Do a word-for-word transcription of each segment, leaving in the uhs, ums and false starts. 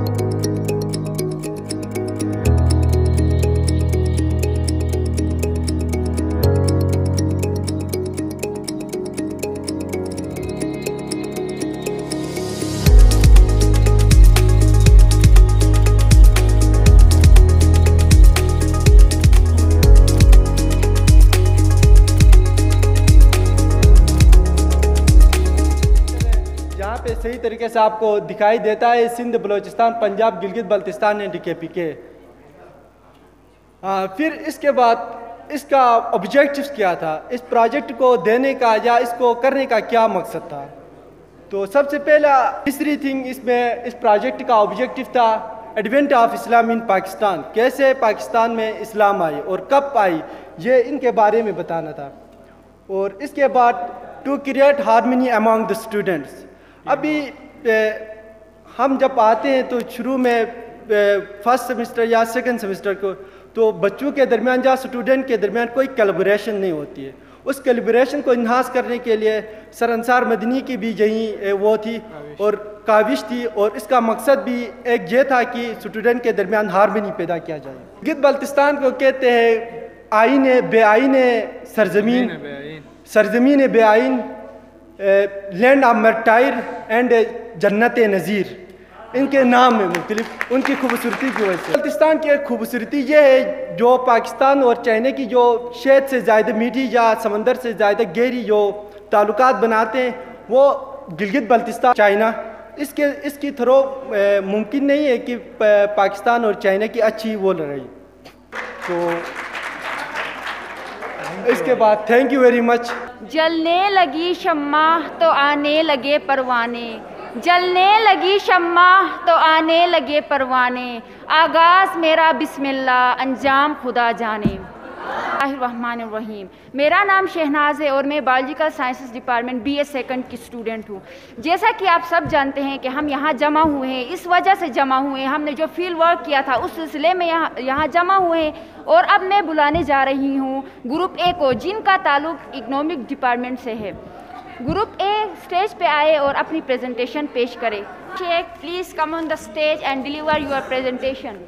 सही तरीके से आपको दिखाई देता है Sindh, Balochistan, Punjab, Gilgit Baltistan and the K P K. फिर इसके बाद इसका ऑब्जेक्टिव्स क्या था, इस प्रोजेक्ट को देने का या इसको करने का क्या मकसद था। तो सबसे पहला तीसरी थिंग इसमें इस प्रोजेक्ट का ऑब्जेक्टिव था advent of Islam in Pakistan, कैसे पाकिस्तान में इस्लाम आई और कब आई, ये इनके बारे में बताना था। और इसके बाद to create harmony among the students. अभी ए, हम जब आते हैं तो शुरू में फर्स्ट सेमेस्टर या सेकंड सेमेस्टर को तो बच्चों के दरमियान या स्टूडेंट के दरमियान कोई कोलैबोरेशन नहीं होती है। उस कोलैबोरेशन को इन्हांस करने के लिए सर अंसार मदनी की भी यही वो थी और काविश थी, और इसका मकसद भी एक ये था कि स्टूडेंट के दरमियान हार्मनी पैदा किया जाए। गिलगित बल्तिस्तान को कहते हैं आइन बेआइन सरजमीन, सरजमीन बेआइन, लैंड ऑफ मर्टायर एंड जन्नत नज़ीर, इनके नाम है मुख्तलिफ उनकी खूबसूरती की वजह से। बल्तिस्तान की एक खूबसूरती ये है जो पाकिस्तान और चाइना की जो शहद से ज़्यादा मीठी या समंदर से ज़्यादा गहरी जो ताल्लुकात बनाते हैं वो गिलगित बल्तिस्तान चाइना, इसके इसकी थ्रो मुमकिन नहीं है कि पाकिस्तान और चाइना की अच्छी वो लड़ाई। तो इसके बाद थैंक यू वेरी मच। जलने लगी शम्मा तो आने लगे परवाने, जलने लगी शम्मा तो आने लगे परवाने, आगाज़ मेरा बिस्मिल्लाह अंजाम खुदा जाने। बिस्मिल्लाहिर्रहमानिर्रहीम। मेरा नाम शहनाज है और मैं biological sciences department B A second की स्टूडेंट हूँ। जैसा कि आप सब जानते हैं कि हम यहाँ जमा हुए हैं, इस वजह से जमा हुए हैं, हमने जो फील्ड वर्क किया था उस सिलसिले में यहाँ यहाँ जमा हुए हैं। और अब मैं बुलाने जा रही हूँ ग्रुप ए को, जिनका ताल्लुक इकोनॉमिक डिपार्टमेंट से है। ग्रुप ए स्टेज पे आए और अपनी प्रेजेंटेशन पेश करें। Sheikh please come on the stage and deliver your presentation.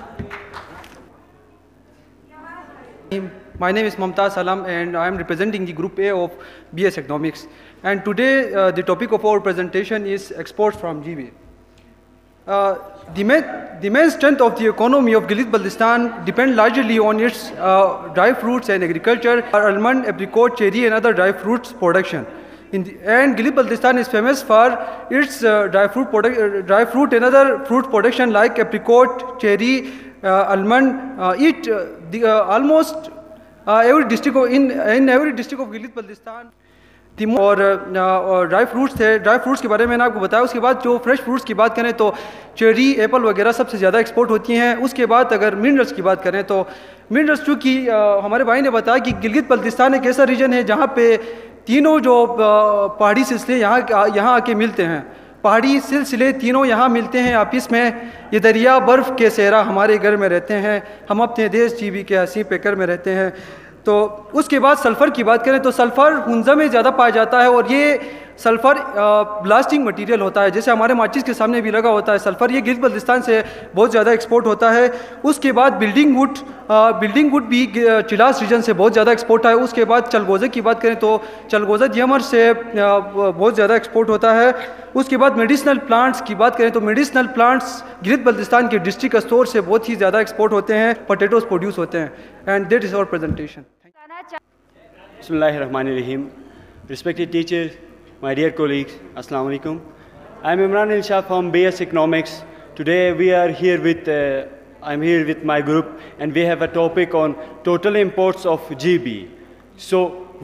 My name is Mumtaz Salam and I am representing the Group A of B S Economics. And today uh, the topic of our presentation is exports from G B. Uh, the, main, the main strength of the economy of Gilgit-Baltistan depend largely on its uh, dry fruits and agriculture, almond, apricot, cherry and other dry fruits production. In the, and Gilgit-Baltistan is famous for its uh, dry, fruit product, uh, dry fruit and other fruit production like apricot, cherry, uh, almond, uh, eat uh, the, uh, almost uh, every district of, in, in every district of Gilgit-Baltistan. और dry fruits थे, dry fruits के बारे में मैंने आपको बताया। उसके बाद जो फ्रेश फ्रूट्स की बात करें तो चेरी, एप्पल वगैरह सबसे ज़्यादा एक्सपोर्ट होती हैं। उसके बाद अगर मिनरल्स की बात करें तो मिनरल्स चूँकि हमारे भाई ने बताया कि गिलगित बल्तिस्तान एक ऐसा रीजन है जहाँ पे तीनों जो पहाड़ी सिलसिले यहाँ यहाँ आके मिलते हैं, पहाड़ी सिलसिले तीनों यहाँ मिलते हैं आपस में। ये दरिया बर्फ़ के सहरा हमारे घर में रहते हैं, हम अपने देश जीवी के हसी पेकर में रहते हैं। तो उसके बाद सल्फ़र की बात करें तो सल्फ़र हुंज़ा में ज़्यादा पाया जाता है और ये सल्फ़र ब्लास्टिंग मटेरियल होता है, जैसे हमारे माचिस के सामने भी लगा होता है सल्फ़र, ये गिलगित बल्तिस्तान से बहुत ज़्यादा एक्सपोर्ट होता है। उसके बाद बिल्डिंग वुड, बिल्डिंग वुड भी चिलास रीजन से बहुत ज़्यादा एक्सपोर्ट है। उसके बाद चलगोज़े की बात करें तो चलगोज़ा यमन से बहुत ज़्यादा एक्सपोर्ट होता है। उसके बाद मेडिसिनल प्लांट्स की बात करें तो मेडिसिनल प्लांट्स गिलगित बल्तिस्तान के डिस्ट्रिक्ट स्टोर से बहुत ही ज़्यादा एक्सपोर्ट होते हैं, पोटैटोज़ प्रोड्यूस होते हैं। And that is our presentation. Bismillahirrahmanirrahim. Respected teachers, my dear colleagues, Assalamu alaikum. I am Imran Ilshad from B S Economics. Today we are here with, uh, I'm here with my group and we have a topic on total imports of G B. So,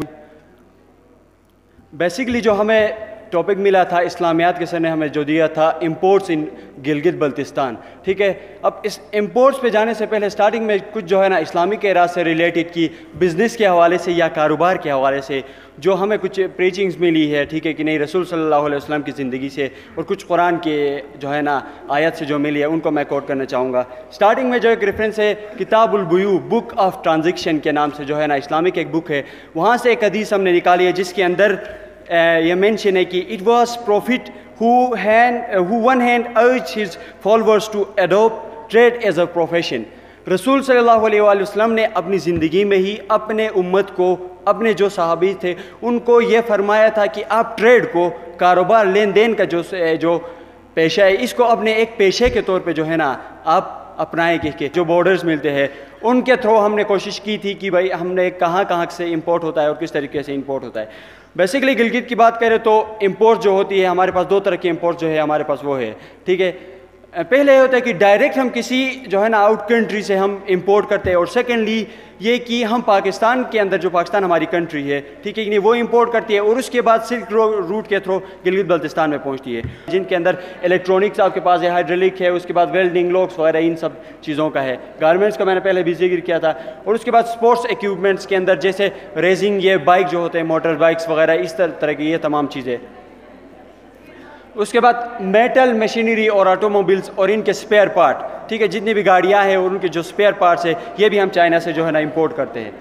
basically जो हमें topic मिला था इस्लामियात के sir ने हमें जो दिया था इम्पोर्ट्स इन गिलगित बल्तिस्तान, ठीक है। अब इस इम्पोर्ट्स पे जाने से पहले स्टार्टिंग में कुछ जो है ना इस्लामी के राज से रिलेटेड की बिज़नेस के हवाले से या कारोबार के हवाले से जो हमें कुछ प्रीचिंग्स मिली है, ठीक है कि नहीं, रसूल सल्लल्लाहु अलैहि वसल्लम की ज़िंदगी से और कुछ कुरान के जो है ना आयत से जो मिली है उनको मैं कोट करना चाहूँगा। स्टार्टिंग में जो एक रेफरेंस है किताबुल बुयू, बुक ऑफ ट्रांजेक्शन के नाम से जो है ना इस्लामिक एक बुक है, वहाँ से एक हदीस हमने निकाली है जिसके अंदर ये मेंशन है कि it was prophet who, hand, uh, who one hand urged his followers to adopt trade as a profession. رسول صلی اللہ علیہ وآلہ وسلم نے اپنی زندگی میں ہی اپنے امت کو، اپنے جو صحابی تھے ان کو یہ فرمایا تھا کہ آپ ٹریڈ کو، کاروبار، لین دین کا جو جو پیشہ ہے، اس کو اپنے ایک پیشے کے طور پہ جو ہے نا آپ اپنائیں کہ جو بارڈرز ملتے ہیں ان کے تھرو ہم نے کوشش کی تھی کہ بھائی ہم نے کہاں کہاں سے امپورٹ ہوتا ہے اور کس طریقے سے امپورٹ ہوتا ہے. بیسیکلی گلگت کی بات کریں تو امپورٹ جو ہوتی ہے ہمارے پاس دو طرح کی امپورٹ جو ہے ہمارے پاس وہ ہے. ٹھیک ہے، پہلے یہ ہوتا ہے کہ ڈائریکٹ ہم کسی جو ہے نا آؤٹ کنٹری سے ہم امپورٹ کرتے ہیں، اور سیکنڈلی یہ کہ ہم پاکستان کے اندر، جو پاکستان ہماری کنٹری ہے ٹھیک ہے کہ نہیں، وہ امپورٹ کرتی ہے اور اس کے بعد سلک روٹ کے تھرو گلگت بلتستان میں پہنچتی ہے، جن کے اندر الیکٹرانکس آپ کے پاس ہے، ہائیڈرولک ہے، اس کے بعد ویلڈنگ، لوکس وغیرہ ان سب چیزوں کا ہے. گارمنٹس کا میں نے پہلے بھی ذکر کیا تھا، اور اس کے بعد اسپورٹس ایکوپمنٹس کے اندر جیسے ریسنگ، یہ بائک جو ہوتے ہیں، موٹر بائکس وغیرہ اس طرح کی یہ تمام چیزیں. اس کے بعد میٹل مشینری اور آٹو موبائلس اور ان کے اسپیئر پارٹ، ٹھیک ہے، جتنی بھی گاڑیاں ہیں اور ان کے جو اسپیئر پارٹس ہیں یہ بھی ہم چائنا سے جو ہے نا امپورٹ کرتے ہیں.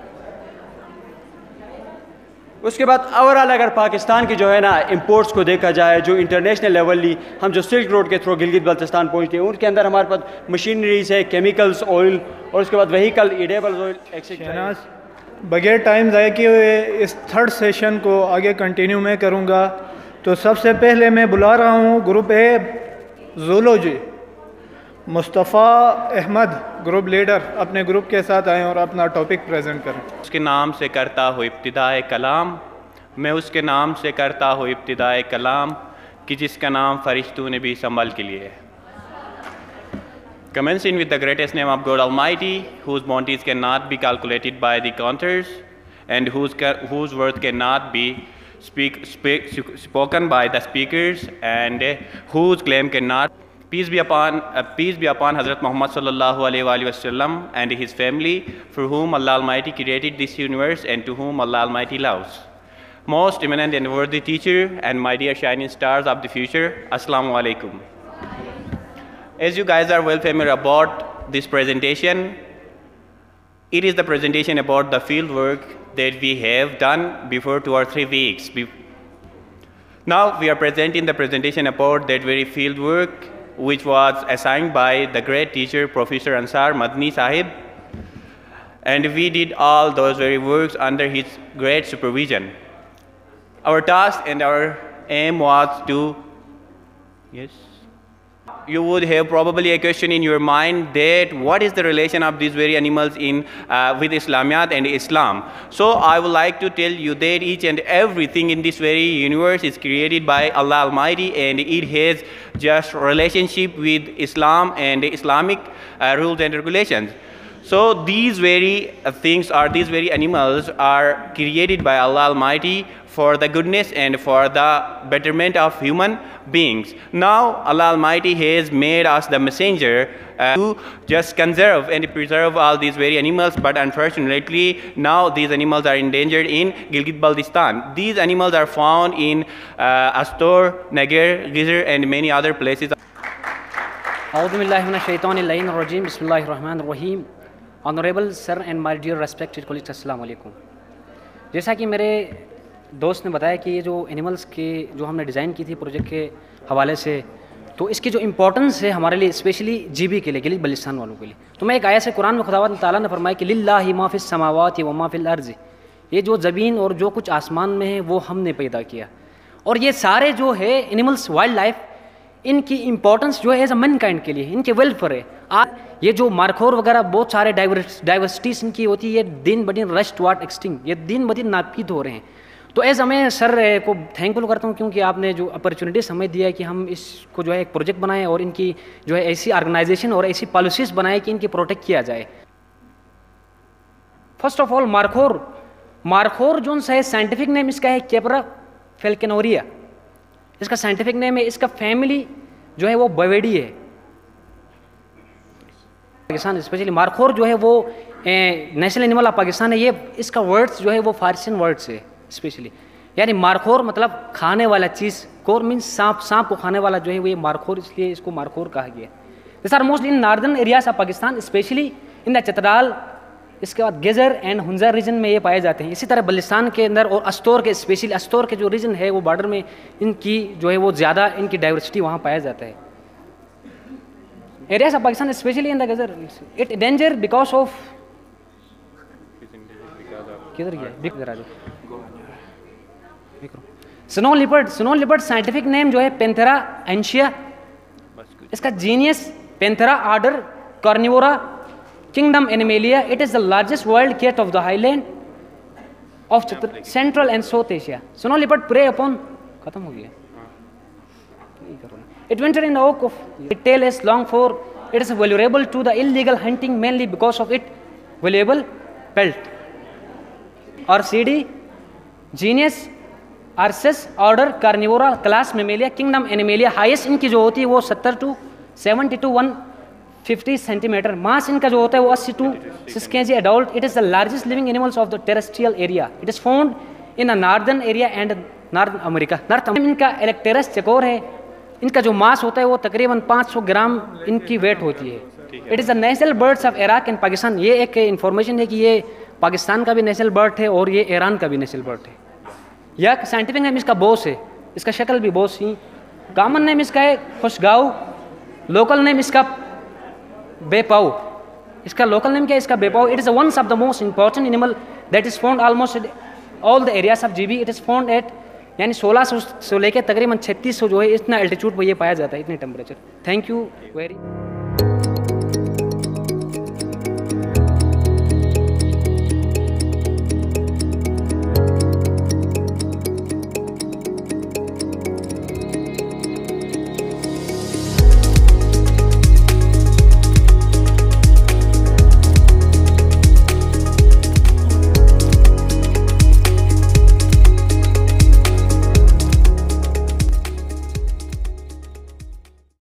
اس کے بعد اوورآل اگر پاکستان کی جو ہے نا امپورٹس کو دیکھا جائے، جو انٹرنیشنل لیولی ہم جو سلک روڈ کے تھرو گلگت بلتستان پہنچتے ہیں، ان کے اندر ہمارے پاس مشینریز ہے، کیمیکلز، آئل، اور اس کے بعد وہیکل، ایڈیبل آئل ایکسیٹرا. بغیر ٹائم ضائع کیے ہوئے اس تھرڈ سیشن کو آگے کنٹینیو میں کروں گا. تو سب سے پہلے میں بلا رہا ہوں group A zoology, Mustafa Ahmed group leader, اپنے گروپ کے ساتھ آئیں اور اپنا ٹاپک پریزنٹ کریں. اس کے نام سے کرتا ہوں ابتدائے کلام، میں اس کے نام سے کرتا ہوں ابتدائے کلام کہ جس کا نام فرشتوں نے بھی سنبھل کے لیے. Commencing with the greatest name of God Almighty, whose bounties cannot be calculated by the counters and whose, whose worth cannot be Speak, speak, spoken by the speakers, and uh, whose claim cannot. Peace be upon, uh, peace be upon Hazrat Muhammad sallallahu alaihi wasallam and his family, for whom Allah Almighty created this universe and to whom Allah Almighty loves. Most eminent and worthy teacher and my dear shining stars of the future, Assalamu alaikum. As you guys are well familiar about this presentation, it is the presentation about the field work that we have done before two or three weeks. Now we are presenting the presentation about that very field work which was assigned by the great teacher Professor Ansar Madni Sahib, and we did all those very works under his great supervision. Our task and our aim was to, yes, you would have probably a question in your mind that what is the relation of these very animals in uh, with Islamiyat and Islam. So I would like to tell you that each and everything in this very universe is created by Allah Almighty, and it has just relationship with Islam and Islamic uh, rules and regulations. So these very uh, things are, these very animals are created by Allah Almighty for the goodness and for the betterment of human beings. Now Allah Almighty has made us the messenger uh, to just conserve and preserve all these very animals, but unfortunately now these animals are endangered in Gilgit Baltistan. These animals are found in uh, Astor, Nagar, Gizr and many other places. A'udhu billahi minash shaitanir la'in rajim. Bismillahir rahmanir rahim. Honorable sir and my dear respected colleagues, assalamu alaikum. جیسا کہ میرے دوست نے بتایا کہ یہ جو animals کے جو ہم نے ڈیزائن کی تھی پروجیکٹ کے حوالے سے، تو اس کی جو امپورٹنس ہے ہمارے لیے اسپیشلی جی بی کے لیے، گلگت بلتستان والوں کے لیے، تو میں ایک آیت سے قرآن میں خداوند تعالیٰ نے فرمایا کہ للہ ما فی السماوات و ما فی الارض، یہ جو زمین اور جو کچھ آسمان میں ہے وہ ہم نے پیدا کیا. اور یہ سارے جو ہے اینیملس، وائلڈ لائف، ان کی امپورٹنس جو ہے ایز اے مین کائنڈ کے لیے، ان کے ویلفیئر ہے. آج یہ جو مارکھور وغیرہ بہت سارے ڈائیورسٹیز ان کی ہوتی ہے، یہ دن بدن رش ٹوارڈ ایکسٹنگ، یہ دن بدن ناپید ہو رہے ہیں. تو ایز میں سر کو تھینکفل کرتا ہوں کیونکہ آپ نے جو اپرچونیٹیز ہمیں دیا ہے کہ ہم اس کو جو ہے ایک پروجیکٹ بنائیں اور ان کی جو ہے ایسی آرگنائزیشن اور ایسی پالیسیز بنائیں کہ ان کی پروٹیکٹ کیا جائے. فرسٹ آف آل مارکھور، مارکھور جو ہے سائنٹیفک نیم اس کا ہے کیپرا فیلکنوریا، اس کا سائنٹیفک نیم ہے. اس کا فیملی جو ہے وہ بویڈی ہے. پاکستان اسپیشلی مارکھور جو ہے وہ نیشنل اینیمل آف پاکستان ہے. یہ اس کا ورڈس جو ہے وہ فارسین ورڈس ہے اسپیشلی، یعنی مارکھور مطلب کھانے والا چیز، کور مینس سانپ، سانپ کو کھانے والا جو ہے وہ یہ مارکھور، اس لیے اس کو مارکھور کہا گیا ہے. These are mostly in northern areas of Pakistan, especially in the Chitral اس کے بعد گیزر اینڈ ہنزا ریجن میں یہ پائے جاتے ہیں. اسی طرح بلستان کے اندر اور استور کے اسپیشلی استور کے جو ریجن ہے وہ بارڈر میں ان کی جو ہے وہ زیادہ ان کی ڈائیورسٹی وہاں پایا جاتا ہے. Areas of Pakistan especially in the geyser at danger because of کدھر گیا سنو لیپرڈ. سنو لیپرڈ سائنٹیفک نیم جو ہے پینتھرا اینشیا, اس کا genus Panthera, order Carnivora, Kingdom Animalia. It is the largest wild cat of the highland of Central and South Asia. Snow leopard prey upon. ختم ہو گیا. It winter in the oak of. Its tail is long for. It is vulnerable to the illegal hunting mainly because of its valuable pelt. اور C D genus Arces, order Carnivora, class Mammalia, Kingdom Animalia. highest ان کی جو ہوتی ہے وہ ستر to seventy to one fifty centimetre. Mass ان کا جو ہوتا ہے وہ اسی to six K G adult. It is the largest living animals of the terrestrial area. It is found in a northern area and North America. North ان کا Alectoris چکور ہے. ان کا جو ماس ہوتا ہے وہ تقریباً پانچ سو گرام ان کی ویٹ ہوتی ہے. It is the national birds of Iraq and Pakistan. یہ ایک انفارمیشن ہے کہ یہ پاکستان کا بھی نیشنل برڈ ہے اور یہ ایران کا بھی نیشنل برڈ ہے. یا سائنٹیفک نیم اس کا بوس ہے, اس کا شکل بھی بوس ہی. کامن نیم اس کا ہے خوشگاؤ. لوکل نیم اس کا بے پاؤ. اس کا لوکل نیم کیا ہے اس کا بے پاؤ. It is one of the most important animal that is found almost all the areas of G B. It is found at یعنی سولہ سو سے لے کے تقریباً چھتیس سو جو ہے اتنا الٹیچیوڈ پہ یہ پایا جاتا ہے, اتنے ٹیمپریچر. Thank you very